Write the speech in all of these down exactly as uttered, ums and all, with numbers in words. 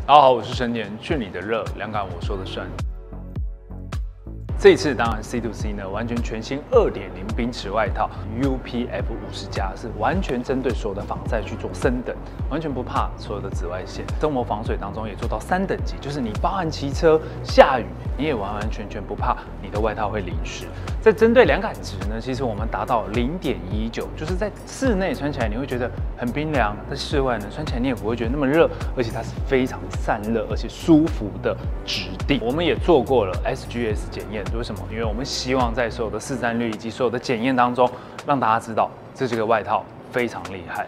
大家好，我是陈年，去你的热，凉感我说的算。这一次当然 C to C 呢，完全全新 二点零 冰池外套 U P F 五十加，是完全针对所有的防晒去做升等，完全不怕所有的紫外线。生活防水当中也做到三等级，就是你包含骑车、下雨，你也完完全全不怕你的外套会淋湿。在针对凉感值呢，其实我们达到 零点一九，就是在室内穿起来你会觉得很冰凉，在室外呢穿起来你也不会觉得那么热，而且它是非常散热而且舒服的质地。我们也做过了 S G S 检验。为什么？因为我们希望在所有的市占率以及所有的检验当中，让大家知道这这个外套非常厉害。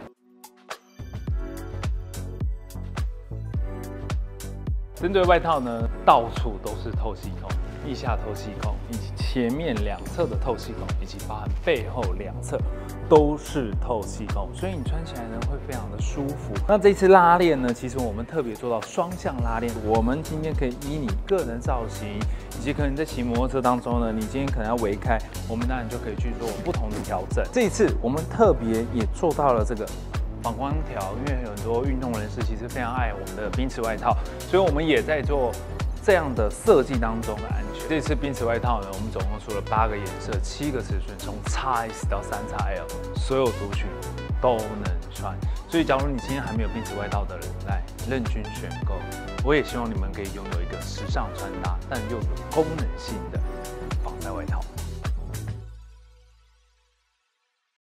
针对外套呢，到处都是透气孔，腋下透气孔，以及前面两侧的透气孔，以及包含背后两侧都是透气孔，所以你穿起来呢会非常的舒服。那这次拉链呢，其实我们特别做到双向拉链。我们今天可以依你个人造型，以及可能在骑摩托车当中呢，你今天可能要围开，我们当然就可以去做不同的调整。这一次我们特别也做到了这个反光条，因为很多运动人士其实非常爱我们的冰池外套，所以我们也在做这样的设计当中的安全。这次冰池外套呢，我们总共出了八个颜色、七个尺寸，从 X S 到 三 X L， 所有族群都能穿。所以，假如你今天还没有冰池外套的人，来任君选购。我也希望你们可以拥有一个时尚穿搭，但又有功能性的防晒外套。